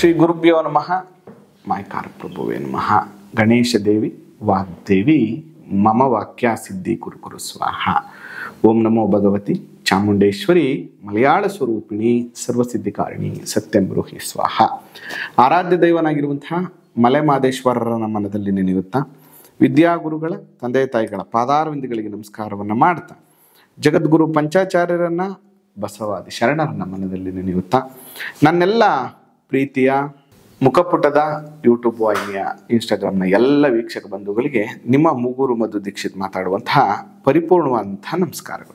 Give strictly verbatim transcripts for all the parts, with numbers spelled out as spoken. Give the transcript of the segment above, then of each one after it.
ಶ್ರೀ ಗುರುಭ್ಯೋ ನಮಃ. ಮಾಯ್ಕಾರ ಪ್ರಭುವೇ ನಮಃ. ಗಣೇಶ ದೇವಿ ವಾಗ್ದೇವಿ ಮಮ ವಾಕ್ಯ ಸಿದ್ಧಿ ಕುರು ಕುರು ಸ್ವಾಹ. ಓಂ ನಮೋ ಭಗವತಿ ಚಾಮುಂಡೇಶ್ವರಿ ಮಲಯಾಳ ಸ್ವರೂಪಿಣಿ ಸರ್ವಸಿದ್ಧಿಕಾರಿಣಿ ಸತ್ಯಂ ಬ್ರೂಹಿ ಸ್ವಾಹ. ಆರಾಧ್ಯ ದೈವನಾಗಿರುವಂತಹ ಮಲೆ ಮಾದೇಶ್ವರರ ಮನದಲ್ಲಿ ನೆನೆಯುತ್ತಾ ವಿದ್ಯಾಗುರುಗಳ ತಂದೆ ತಾಯಿಗಳ ಪಾದಾರವಿಂದಗಳಿಗೆ ನಮಸ್ಕಾರವನ್ನು ಮಾಡ್ತಾ ಜಗದ್ಗುರು ಪಂಚಾಚಾರ್ಯರನ್ನ ಬಸವಾದಿ ಶರಣರನ್ನ ಮನದಲ್ಲಿ ನೆನೆಯುತ್ತಾ ನನ್ನೆಲ್ಲ ಪ್ರೀತಿಯ ಮುಖಪುಟದ ಯೂಟ್ಯೂಬ್ ವಾಹಿನಿಯ ಇನ್ಸ್ಟಾಗ್ರಾಮ್ನ ಎಲ್ಲ ವೀಕ್ಷಕ ಬಂಧುಗಳಿಗೆ ನಿಮ್ಮ ಮೂಗೂರು ಮಧು ದೀಕ್ಷಿತ್ ಮಾತಾಡುವಂತಹ ಪರಿಪೂರ್ಣವಾದಂತಹ ನಮಸ್ಕಾರಗಳು.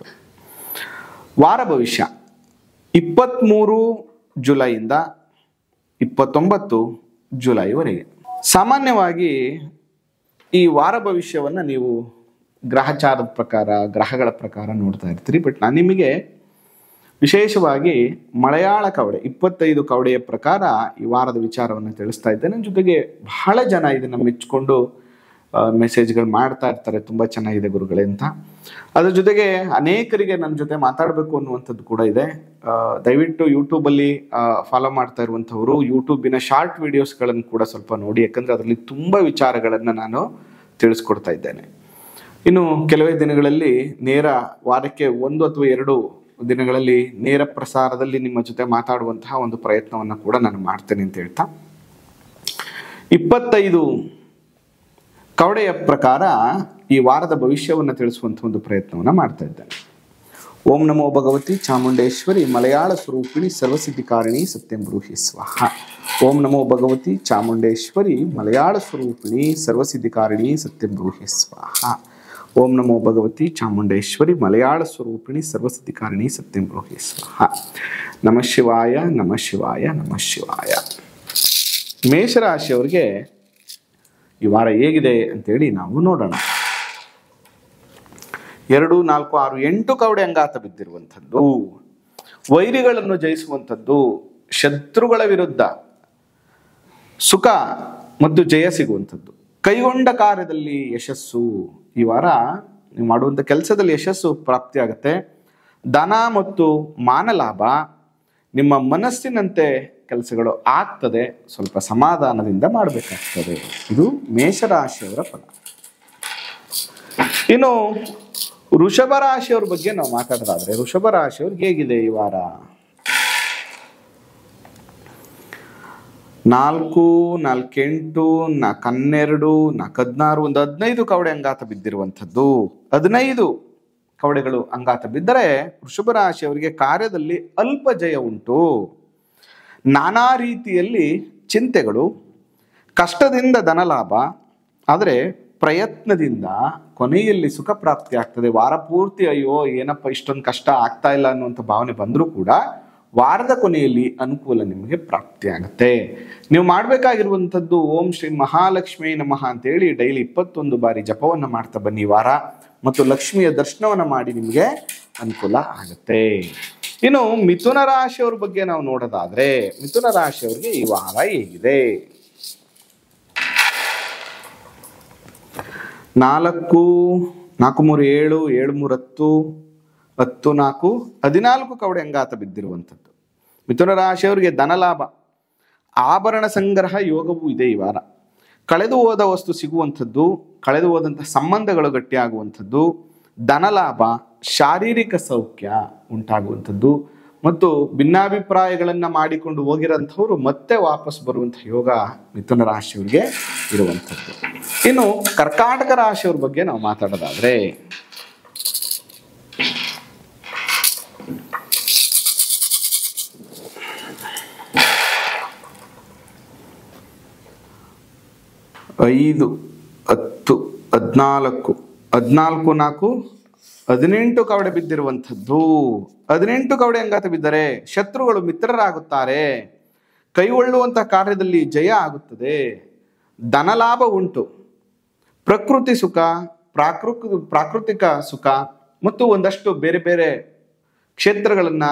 ವಾರ ಭವಿಷ್ಯ ಇಪ್ಪತ್ತ್ಮೂರು ಜುಲೈಯಿಂದ ಇಪ್ಪತ್ತೊಂಬತ್ತು ಜುಲೈವರೆಗೆ. ಸಾಮಾನ್ಯವಾಗಿ ಈ ವಾರ ಭವಿಷ್ಯವನ್ನು ನೀವು ಗ್ರಹಚಾರದ ಪ್ರಕಾರ ಗ್ರಹಗಳ ಪ್ರಕಾರ ನೋಡ್ತಾ ಇರ್ತೀರಿ. ಬಟ್ ನಾನು ನಿಮಗೆ ವಿಶೇಷವಾಗಿ ಮಲಯಾಳ ಕವಡೆ ಇಪ್ಪತ್ತೈದು ಕವಡೆಯ ಪ್ರಕಾರ ಈ ವಾರದ ವಿಚಾರವನ್ನು ತಿಳಿಸ್ತಾ ಇದ್ದೇನೆ. ಜೊತೆಗೆ ಬಹಳ ಜನ ಇದನ್ನು ಮೆಚ್ಚಿಕೊಂಡು ಮೆಸೇಜ್ಗಳು ಮಾಡ್ತಾ ಇರ್ತಾರೆ, ತುಂಬ ಚೆನ್ನಾಗಿದೆ ಗುರುಗಳೇ ಅಂತ. ಅದ್ರ ಜೊತೆಗೆ ಅನೇಕರಿಗೆ ನನ್ನ ಜೊತೆ ಮಾತಾಡಬೇಕು ಅನ್ನುವಂಥದ್ದು ಕೂಡ ಇದೆ. ದಯವಿಟ್ಟು ಯೂಟ್ಯೂಬಲ್ಲಿ ಫಾಲೋ ಮಾಡ್ತಾ ಇರುವಂಥವರು ಯೂಟ್ಯೂಬಿನ ಶಾರ್ಟ್ ವಿಡಿಯೋಸ್ಗಳನ್ನು ಕೂಡ ಸ್ವಲ್ಪ ನೋಡಿ, ಯಾಕಂದರೆ ಅದರಲ್ಲಿ ತುಂಬ ವಿಚಾರಗಳನ್ನು ನಾನು ತಿಳಿಸ್ಕೊಡ್ತಾ ಇದ್ದೇನೆ. ಇನ್ನು ಕೆಲವೇ ದಿನಗಳಲ್ಲಿ ನೇರ ವಾರಕ್ಕೆ ಒಂದು ಅಥವಾ ಎರಡು ದಿನಗಳಲ್ಲಿ ನೇರ ಪ್ರಸಾರದಲ್ಲಿ ನಿಮ್ಮ ಜೊತೆ ಮಾತಾಡುವಂತಹ ಒಂದು ಪ್ರಯತ್ನವನ್ನು ಕೂಡ ನಾನು ಮಾಡ್ತೇನೆ ಅಂತ ಹೇಳ್ತಾ ಇಪ್ಪತ್ತೈದು ಕವಡೆಯ ಪ್ರಕಾರ ಈ ವಾರದ ಭವಿಷ್ಯವನ್ನು ತಿಳಿಸುವಂಥ ಒಂದು ಪ್ರಯತ್ನವನ್ನು ಮಾಡ್ತಾ ಇದ್ದೇನೆ. ಓಂ ನಮೋ ಭಗವತಿ ಚಾಮುಂಡೇಶ್ವರಿ ಮಲಯಾಳ ಸ್ವರೂಪಿಣಿ ಸರ್ವಸಿದ್ಧಿಕಾರಿಣಿ ಸತ್ಯಂ ಬ್ರೂಹಿ ಸ್ವಾಹ. ಓಂ ನಮೋ ಭಗವತಿ ಚಾಮುಂಡೇಶ್ವರಿ ಮಲಯಾಳ ಸ್ವರೂಪಿಣಿ ಸರ್ವಸಿದ್ಧಿಕಾರಿಣಿ ಸತ್ಯಂ ಬ್ರೂಹಿ ಸ್ವಾಹ. ಓಂ ನಮೋ ಭಗವತಿ ಚಾಮುಂಡೇಶ್ವರಿ ಮಲಯಾಳ ಸ್ವರೂಪಿಣಿ ಸರ್ವಸಿದ್ಧಿಕಾರಿಣಿ ಸತ್ಯಂ ಬ್ರೂಹಿ ಸ್ವಾಹ. ನಮಃ ಶಿವಾಯ ನಮಃ ಶಿವಾಯ ನಮಃ ಶಿವಾಯ. ಮೇಷರಾಶಿಯವರಿಗೆ ಈ ವಾರ ಹೇಗಿದೆ ಅಂತೇಳಿ ನಾವು ನೋಡೋಣ. ಎರಡು ನಾಲ್ಕು ಆರು ಎಂಟು ಕವಡೆ ಅಂಗಾತ ಬಿದ್ದಿರುವಂಥದ್ದು, ವೈರಿಗಳನ್ನು ಜಯಿಸುವಂಥದ್ದು, ಶತ್ರುಗಳ ವಿರುದ್ಧ ಸುಖ ಮತ್ತು ಜಯ ಸಿಗುವಂಥದ್ದು, ಕೈಗೊಂಡ ಕಾರ್ಯದಲ್ಲಿ ಯಶಸ್ಸು. ಈ ವಾರ ನೀವು ಮಾಡುವಂಥ ಕೆಲಸದಲ್ಲಿ ಯಶಸ್ಸು ಪ್ರಾಪ್ತಿಯಾಗುತ್ತೆ. ಧನ ಮತ್ತು ಮಾನಲಾಭ, ನಿಮ್ಮ ಮನಸ್ಸಿನಂತೆ ಕೆಲಸಗಳು ಆಗ್ತದೆ. ಸ್ವಲ್ಪ ಸಮಾಧಾನದಿಂದ ಮಾಡಬೇಕಾಗ್ತದೆ. ಇದು ಮೇಷರಾಶಿಯವರ ಫಲ. ಇನ್ನು ವೃಷಭ ರಾಶಿಯವ್ರ ಬಗ್ಗೆ ನಾವು ಮಾತಾಡೋದಾದ್ರೆ, ವೃಷಭ ರಾಶಿಯವ್ರಿಗೆ ಹೇಗಿದೆ ಈ ವಾರ? ನಾಲ್ಕು ನಾಲ್ಕೆಂಟು ನಾಲ್ಕು ಹನ್ನೆರಡು ನಾಲ್ಕು ಹದಿನಾರು ಒಂದು ಹದಿನೈದು ಕವಡೆ ಅಂಗಾತ ಬಿದ್ದಿರುವಂಥದ್ದು. ಹದಿನೈದು ಕವಡೆಗಳು ಅಂಗಾತ ಬಿದ್ದರೆ ವೃಷಭ ರಾಶಿಯವರಿಗೆ ಕಾರ್ಯದಲ್ಲಿ ಅಲ್ಪ ಜಯ ಉಂಟು. ನಾನಾ ರೀತಿಯಲ್ಲಿ ಚಿಂತೆಗಳು, ಕಷ್ಟದಿಂದ ಧನಲಾಭ, ಆದರೆ ಪ್ರಯತ್ನದಿಂದ ಕೊನೆಯಲ್ಲಿ ಸುಖ ಪ್ರಾಪ್ತಿ ಆಗ್ತದೆ. ವಾರ ಪೂರ್ತಿ ಅಯ್ಯೋ ಏನಪ್ಪ ಇಷ್ಟೊಂದು ಕಷ್ಟ ಆಗ್ತಾ ಇಲ್ಲ ಅನ್ನುವಂಥ ಭಾವನೆ ಬಂದರೂ ಕೂಡ ವಾರದ ಕೊನೆಯಲ್ಲಿ ಅನುಕೂಲ ನಿಮಗೆ ಪ್ರಾಪ್ತಿ ಆಗುತ್ತೆ. ನೀವು ಮಾಡಬೇಕಾಗಿರುವಂಥದ್ದು ಓಂ ಶ್ರೀ ಮಹಾಲಕ್ಷ್ಮೀ ನಮಃ ಅಂತೇಳಿ ಡೈಲಿ ಇಪ್ಪತ್ತೊಂದು ಬಾರಿ ಜಪವನ್ನು ಮಾಡ್ತಾ ಬನ್ನಿ ವಾರ, ಮತ್ತು ಲಕ್ಷ್ಮಿಯ ದರ್ಶನವನ್ನು ಮಾಡಿ ನಿಮಗೆ ಅನುಕೂಲ ಆಗುತ್ತೆ. ಇನ್ನು ಮಿಥುನ ರಾಶಿಯವ್ರ ಬಗ್ಗೆ ನಾವು ನೋಡೋದಾದ್ರೆ, ಮಿಥುನ ರಾಶಿಯವರಿಗೆ ಈ ವಾರ ಹೇಗಿದೆ? ನಾಲ್ಕು ನಾಲ್ಕು ಮೂರು ಏಳು ಏಳು ಮೂರು ಹತ್ತು ಹತ್ತು ನಾಲ್ಕು ಹದಿನಾಲ್ಕು ಕವಡೆ ಅಂಗಾತ ಬಿದ್ದಿರುವಂಥದ್ದು. ಮಿಥುನ ರಾಶಿಯವರಿಗೆ ಧನಲಾಭ, ಆಭರಣ ಸಂಗ್ರಹ ಯೋಗವೂ ಇದೆ ಈ ವಾರ. ಕಳೆದು ಹೋದ ವಸ್ತು ಸಿಗುವಂಥದ್ದು, ಕಳೆದು ಹೋದಂಥ ಸಂಬಂಧಗಳು ಗಟ್ಟಿಯಾಗುವಂಥದ್ದು, ಧನಲಾಭ, ಶಾರೀರಿಕ ಸೌಖ್ಯ ಉಂಟಾಗುವಂಥದ್ದು, ಮತ್ತು ಭಿನ್ನಾಭಿಪ್ರಾಯಗಳನ್ನು ಮಾಡಿಕೊಂಡು ಹೋಗಿರೋಂಥವ್ರು ಮತ್ತೆ ವಾಪಸ್ ಬರುವಂಥ ಯೋಗ ಮಿಥುನ ರಾಶಿಯವರಿಗೆ ಇರುವಂಥದ್ದು. ಇನ್ನು ಕರ್ಕಾಟಕ ರಾಶಿಯವ್ರ ಬಗ್ಗೆ ನಾವು ಮಾತಾಡೋದಾದ್ರೆ, ಐದು ಹತ್ತು ಹದಿನಾಲ್ಕು ಹದಿನಾಲ್ಕು ನಾಲ್ಕು ಹದಿನೆಂಟು ಕವಡೆ ಬಿದ್ದಿರುವಂಥದ್ದು. ಹದಿನೆಂಟು ಕವಡೆ ಅಂಗಾತ ಬಿದ್ದರೆ ಶತ್ರುಗಳು ಮಿತ್ರರಾಗುತ್ತಾರೆ. ಕೈಗೊಳ್ಳುವಂಥ ಕಾರ್ಯದಲ್ಲಿ ಜಯ ಆಗುತ್ತದೆ. ಧನಲಾಭ ಉಂಟು. ಪ್ರಕೃತಿ ಸುಖ, ಪ್ರಾಕೃತಿ ಪ್ರಾಕೃತಿಕ ಸುಖ ಮತ್ತು ಒಂದಷ್ಟು ಬೇರೆ ಬೇರೆ ಕ್ಷೇತ್ರಗಳನ್ನು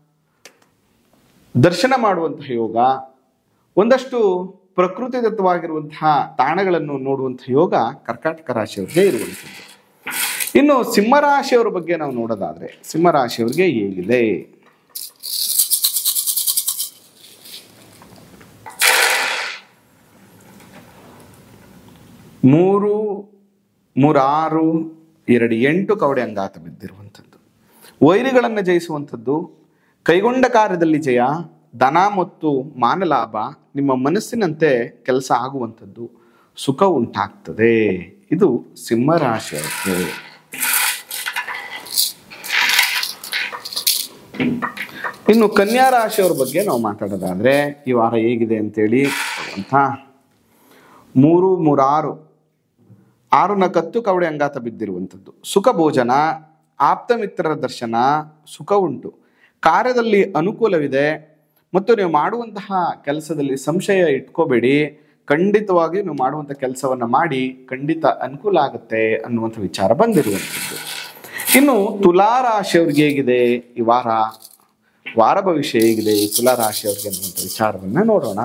ದರ್ಶನ ಮಾಡುವಂತಹ ಯೋಗ, ಒಂದಷ್ಟು ಪ್ರಕೃತಿದತ್ತವಾಗಿರುವಂತಹ ತಾಣಗಳನ್ನು ನೋಡುವಂತಹ ಯೋಗ ಕರ್ಕಾಟಕ ರಾಶಿಯವರಿಗೆ ಇರುವಂಥದ್ದು. ಇನ್ನು ಸಿಂಹರಾಶಿಯವರ ಬಗ್ಗೆ ನಾವು ನೋಡೋದಾದ್ರೆ, ಸಿಂಹರಾಶಿಯವರಿಗೆ ಹೇಗಿದೆ? ಮೂರು ಮೂರಾರು ಎರಡು ಎಂಟು ಕವಡೆ ಅಂಗಾತ ಬಿದ್ದಿರುವಂಥದ್ದು. ವೈರಿಗಳನ್ನು ಜಯಿಸುವಂಥದ್ದು, ಕೈಗೊಂಡ ಕಾರ್ಯದಲ್ಲಿ ಜಯ, ಧನ ಮತ್ತು ಮಾನಲಾಭ, ನಿಮ್ಮ ಮನಸ್ಸಿನಂತೆ ಕೆಲಸ ಆಗುವಂಥದ್ದು, ಸುಖ ಉಂಟಾಗ್ತದೆ. ಇದು ಸಿಂಹರಾಶಿಯವರಿಗೆ. ಇನ್ನು ಕನ್ಯಾ ರಾಶಿಯವರ ಬಗ್ಗೆ ನಾವು ಮಾತಾಡೋದಾದ್ರೆ ಈ ವಾರ ಹೇಗಿದೆ ಅಂತೇಳಿ ಅಂತ ಮೂರು ಮೂರಾರು ಆರು ನಕತ್ತು ಕವಡೆ ಅಂಗಾತ ಬಿದ್ದಿರುವಂಥದ್ದು, ಸುಖ ಭೋಜನ, ಆಪ್ತ ಮಿತ್ರರ ದರ್ಶನ, ಸುಖ ಉಂಟು, ಕಾರ್ಯದಲ್ಲಿ ಅನುಕೂಲವಿದೆ ಮತ್ತು ನೀವು ಮಾಡುವಂತಹ ಕೆಲಸದಲ್ಲಿ ಸಂಶಯ ಇಟ್ಕೋಬೇಡಿ. ಖಂಡಿತವಾಗಿ ನೀವು ಮಾಡುವಂಥ ಕೆಲಸವನ್ನು ಮಾಡಿ ಖಂಡಿತ ಅನುಕೂಲ ಆಗುತ್ತೆ ಅನ್ನುವಂಥ ವಿಚಾರ ಬಂದಿರುವಂಥದ್ದು. ಇನ್ನು ತುಲಾ ರಾಶಿಯವ್ರಿಗೆ ಹೇಗಿದೆ ಈ ವಾರ, ವಾರ ಭವಿಷ್ಯ ಹೇಗಿದೆ ಈ ತುಲಾ ರಾಶಿಯವ್ರಿಗೆ ಅನ್ನುವಂಥ ವಿಚಾರವನ್ನ ನೋಡೋಣ.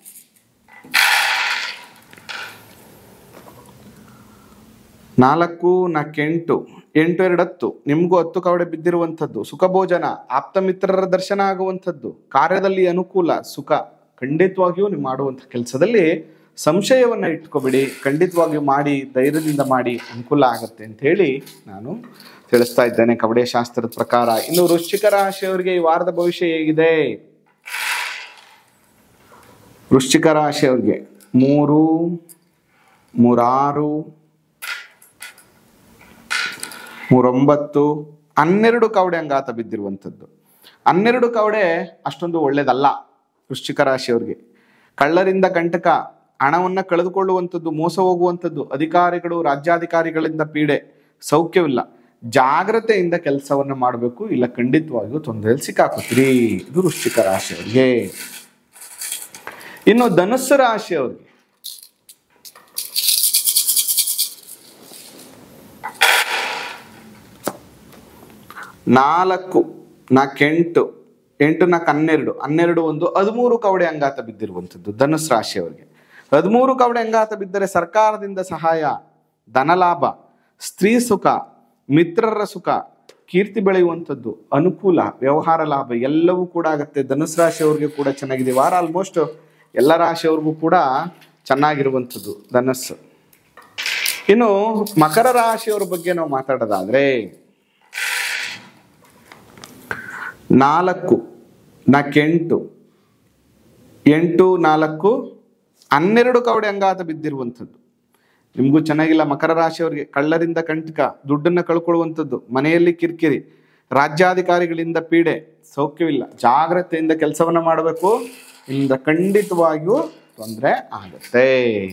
ನಾಲ್ಕು ನಾಲ್ಕೆಂಟು ಎಂಟು ಎರಡು ಹತ್ತು, ನಿಮಗೂ ಹತ್ತು ಕವಡೆ ಬಿದ್ದಿರುವಂಥದ್ದು, ಸುಖ ಭೋಜನ, ಆಪ್ತ ಮಿತ್ರರ ದರ್ಶನ ಆಗುವಂಥದ್ದು, ಕಾರ್ಯದಲ್ಲಿ ಅನುಕೂಲ, ಸುಖ. ಖಂಡಿತವಾಗಿಯೂ ನೀವು ಮಾಡುವಂಥ ಕೆಲಸದಲ್ಲಿ ಸಂಶಯವನ್ನ ಇಟ್ಕೋಬೇಡಿ, ಖಂಡಿತವಾಗಿಯೂ ಮಾಡಿ, ಧೈರ್ಯದಿಂದ ಮಾಡಿ, ಅನುಕೂಲ ಆಗತ್ತೆ ಅಂತ ಹೇಳಿ ನಾನು ತಿಳಿಸ್ತಾ ಇದ್ದೇನೆ ಕವಡೆ ಶಾಸ್ತ್ರದ ಪ್ರಕಾರ. ಇನ್ನು ವೃಶ್ಚಿಕ ರಾಶಿಯವರಿಗೆ ಈ ವಾರದ ಭವಿಷ್ಯ ಹೇಗಿದೆ? ವೃಶ್ಚಿಕ ರಾಶಿಯವರಿಗೆ ಮೂರು ಮೂರಾರು ಮೂರೊಂಬತ್ತು ಹನ್ನೆರಡು ಕವಡೆ ಅಂಗಾತ ಬಿದ್ದಿರುವಂಥದ್ದು. ಹನ್ನೆರಡು ಕವಡೆ ಅಷ್ಟೊಂದು ಒಳ್ಳೇದಲ್ಲ ವೃಶ್ಚಿಕ ರಾಶಿಯವರಿಗೆ. ಕಳ್ಳರಿಂದ ಕಂಟಕ, ಹಣವನ್ನ ಕಳೆದುಕೊಳ್ಳುವಂಥದ್ದು, ಮೋಸ ಹೋಗುವಂಥದ್ದು, ಅಧಿಕಾರಿಗಳು ರಾಜ್ಯಾಧಿಕಾರಿಗಳಿಂದ ಪೀಡೆ, ಸೌಖ್ಯವಿಲ್ಲ. ಜಾಗ್ರತೆಯಿಂದ ಕೆಲಸವನ್ನ ಮಾಡಬೇಕು, ಇಲ್ಲ ಖಂಡಿತವಾಗಿಯೂ ತೊಂದರೆಯಲ್ಲಿ ಸಿಕ್ಕಾಕೋತೀರಿ. ಇದು ವೃಶ್ಚಿಕ ರಾಶಿಯವರಿಗೆ. ಇನ್ನು ಧನುಸ್ಸು ರಾಶಿಯವರಿಗೆ ನಾಲ್ಕು ನಾಲ್ಕೆಂಟು ಎಂಟು ನಾಲ್ಕು ಹನ್ನೆರಡು ಹನ್ನೆರಡು ಒಂದು ಹದಿಮೂರು ಕವಡೆ ಅಂಗಾತ ಬಿದ್ದಿರುವಂಥದ್ದು ಧನುಸ್ ರಾಶಿಯವರಿಗೆ. ಹದಿಮೂರು ಕವಡೆ ಅಂಗಾತ ಬಿದ್ದರೆ ಸರ್ಕಾರದಿಂದ ಸಹಾಯ, ಧನಲಾಭ, ಸ್ತ್ರೀ ಸುಖ, ಮಿತ್ರರ ಸುಖ, ಕೀರ್ತಿ ಬೆಳೆಯುವಂಥದ್ದು, ಅನುಕೂಲ, ವ್ಯವಹಾರ ಲಾಭ ಎಲ್ಲವೂ ಕೂಡ ಆಗುತ್ತೆ. ಧನುಸ್ ರಾಶಿಯವ್ರಿಗೆ ಕೂಡ ಚೆನ್ನಾಗಿದೆ ವಾರ. ಆಲ್ಮೋಸ್ಟ್ ಎಲ್ಲ ರಾಶಿಯವ್ರಿಗೂ ಕೂಡ ಚೆನ್ನಾಗಿರುವಂಥದ್ದು ಧನಸ್ಸು. ಇನ್ನು ಮಕರ ರಾಶಿಯವರ ಬಗ್ಗೆ ನಾವು ಮಾತಾಡೋದಾದ್ರೆ ನಾಲ್ಕು ನಾಲ್ಕೆಂಟು ಎಂಟು ನಾಲ್ಕು ಹನ್ನೆರಡು ಕವಡೆ ಅಂಗಾತ ಬಿದ್ದಿರುವಂಥದ್ದು. ನಿಮಗೂ ಚೆನ್ನಾಗಿಲ್ಲ ಮಕರ ರಾಶಿಯವರಿಗೆ. ಕಳ್ಳರಿಂದ ಕಂಟಕ, ದುಡ್ಡನ್ನು ಕಳ್ಕೊಳ್ಳುವಂಥದ್ದು, ಮನೆಯಲ್ಲಿ ಕಿರಿಕಿರಿ, ರಾಜ್ಯಾಧಿಕಾರಿಗಳಿಂದ ಪೀಡೆ, ಸೌಖ್ಯವಿಲ್ಲ. ಜಾಗ್ರತೆಯಿಂದ ಕೆಲಸವನ್ನ ಮಾಡಬೇಕು, ಇಂದ ಖಂಡಿತವಾಗಿಯೂ ತೊಂದರೆ ಆಗುತ್ತೆ.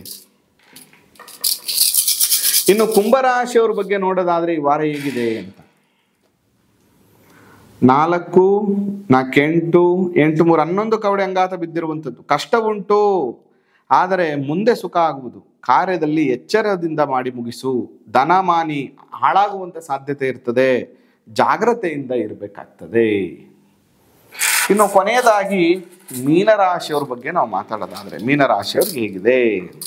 ಇನ್ನು ಕುಂಭರಾಶಿಯವರ ಬಗ್ಗೆ ನೋಡೋದಾದ್ರೆ ಈ ವಾರ ಹೇಗಿದೆ ಅಂತ ನಾಲ್ಕು ನಾಲ್ಕೆಂಟು ಎಂಟು ಮೂರು ಹನ್ನೊಂದು ಕವಡೆ ಅಂಗಾತ ಬಿದ್ದಿರುವಂಥದ್ದು. ಕಷ್ಟ ಉಂಟು, ಆದರೆ ಮುಂದೆ ಸುಖ ಆಗುವುದು. ಕಾರ್ಯದಲ್ಲಿ ಎಚ್ಚರದಿಂದ ಮಾಡಿ ಮುಗಿಸು. ಧನ ಮಾನಿ ಹಾಳಾಗುವಂತ ಸಾಧ್ಯತೆ ಇರ್ತದೆ, ಜಾಗ್ರತೆಯಿಂದ ಇರಬೇಕಾಗ್ತದೆ. ಇನ್ನು ಕೊನೆಯದಾಗಿ ಮೀನರಾಶಿಯವ್ರ ಬಗ್ಗೆ ನಾವು ಮಾತಾಡೋದಾದ್ರೆ ಮೀನರಾಶಿಯವ್ರಿಗೆ ಹೇಗಿದೆ?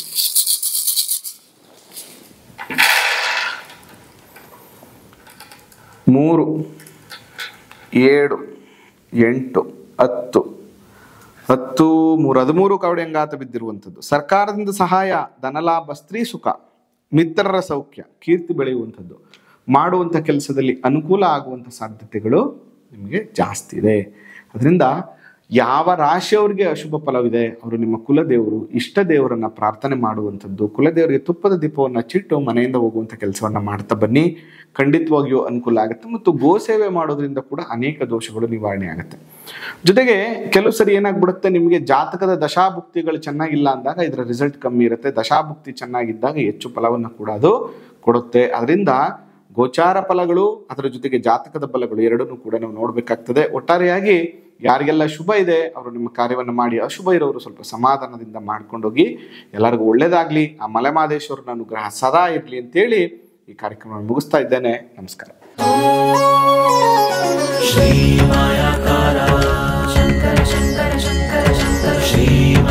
ಮೂರು ಏಳು ಎಂಟು ಹತ್ತು ಹತ್ತು ಮೂರು ಹದಿಮೂರು ಕವಡೆ ಅಂಗಾತ ಬಿದ್ದಿರುವಂಥದ್ದು. ಸರ್ಕಾರದಿಂದ ಸಹಾಯ, ಧನಲಾಭ, ಸ್ತ್ರೀ ಸುಖ, ಮಿತ್ರರ ಸೌಖ್ಯ, ಕೀರ್ತಿ ಬೆಳೆಯುವಂಥದ್ದು, ಮಾಡುವಂಥ ಕೆಲಸದಲ್ಲಿ ಅನುಕೂಲ ಆಗುವಂಥ ಸಾಧ್ಯತೆಗಳು ನಿಮಗೆ ಜಾಸ್ತಿ ಇದೆ. ಅದರಿಂದ ಯಾವ ರಾಶಿಯವರಿಗೆ ಅಶುಭ ಫಲವಿದೆ ಅವರು ನಿಮ್ಮ ಕುಲದೇವರು, ಇಷ್ಟ ದೇವರನ್ನ ಪ್ರಾರ್ಥನೆ ಮಾಡುವಂಥದ್ದು, ಕುಲದೇವರಿಗೆ ತುಪ್ಪದ ದೀಪವನ್ನು ಹಚ್ಚಿಟ್ಟು ಮನೆಯಿಂದ ಹೋಗುವಂಥ ಕೆಲಸವನ್ನ ಮಾಡ್ತಾ ಬನ್ನಿ. ಖಂಡಿತವಾಗಿಯೂ ಅನುಕೂಲ ಆಗುತ್ತೆ. ಮತ್ತು ಗೋ ಸೇವೆ ಮಾಡೋದ್ರಿಂದ ಕೂಡ ಅನೇಕ ದೋಷಗಳು ನಿವಾರಣೆ ಆಗುತ್ತೆ. ಜೊತೆಗೆ ಕೆಲವು ಸರಿ ಏನಾಗ್ಬಿಡುತ್ತೆ, ನಿಮಗೆ ಜಾತಕದ ದಶಾಭುಕ್ತಿಗಳು ಚೆನ್ನಾಗಿಲ್ಲ ಅಂದಾಗ ಇದರ ರಿಸಲ್ಟ್ ಕಮ್ಮಿ ಇರುತ್ತೆ. ದಶಾಭುಕ್ತಿ ಚೆನ್ನಾಗಿದ್ದಾಗ ಹೆಚ್ಚು ಫಲವನ್ನು ಕೂಡ ಅದು ಕೊಡುತ್ತೆ. ಅದರಿಂದ ಗೋಚಾರ ಫಲಗಳು ಅದರ ಜೊತೆಗೆ ಜಾತಕದ ಫಲಗಳು ಎರಡನ್ನೂ ಕೂಡ ನಾವು ನೋಡ್ಬೇಕಾಗ್ತದೆ. ಒಟ್ಟಾರೆಯಾಗಿ ಯಾರಿಗೆಲ್ಲ ಶುಭ ಇದೆ ಅವರು ನಿಮ್ಮ ಕಾರ್ಯವನ್ನು ಮಾಡಿ, ಅಶುಭ ಇರೋರು ಸ್ವಲ್ಪ ಸಮಾಧಾನದಿಂದ ಮಾಡ್ಕೊಂಡೋಗಿ. ಎಲ್ಲರಿಗೂ ಒಳ್ಳೇದಾಗ್ಲಿ, ಆ ಮಲೆಮಹದೇಶ್ವರನ ಅನುಗ್ರಹ ಸದಾ ಇರಲಿ ಅಂತೇಳಿ ಈ ಕಾರ್ಯಕ್ರಮ ಮುಗಿಸ್ತಾ ಇದ್ದೇನೆ. ನಮಸ್ಕಾರ. ಶ್ರೀ